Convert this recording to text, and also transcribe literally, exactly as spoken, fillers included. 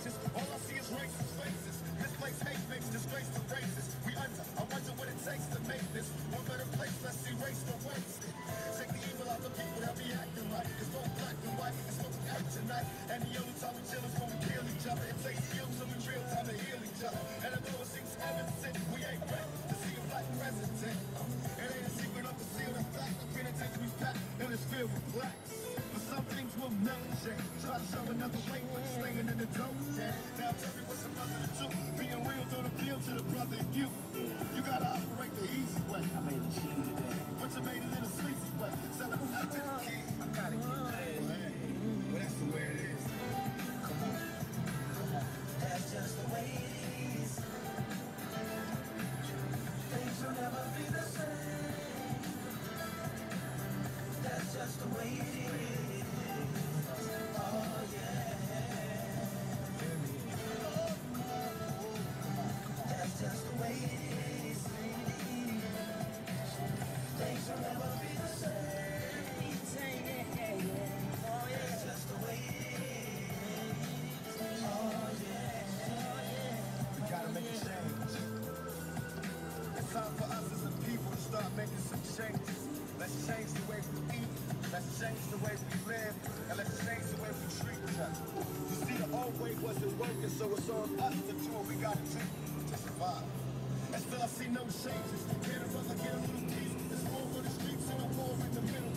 faces. All I see is racist faces. This place hate makes disgrace to races. We under, I wonder what it takes to make this one better place. Let's erase the waste. Take the evil out the people that be acting right. It's both black and white, it's what we act tonight. And the only time we chill is when we kill each other. It takes skills and we real time to heal each other. And I know it seems evident, we ain't ready to see a black president. Uh, it ain't a secret of the seal of fact. The penitentiary's packed and it's filled with blacks. But some things will never change. Try to show another way, but you're staying in the dope. Yeah. Now tell me what's another to do. Being real don't appeal to the brother in you. You gotta operate the easy way. I made a cheat today. But you made it in a sleazy way. Sell it back to the kid. I gotta get paid. Well, hey, well, that's the way it is. Come on. Come on. That's just the way it is. Things will never be the same. That's just the way it is. Oh, yeah. That's just the way it is. Things will never be the same. Oh, yeah. That's just the way it is. Oh, yeah. We gotta make a change. It's time for us as a people to start making some changes. Let's change the way we eat. Let's change the way we live. And let's change the way we treat each other. You see, the old way wasn't working, so it's on us to do what we gotta do to survive. And still I see no changes. Get a brother, get a little piece. It's more for the streets and I'm more in the middle.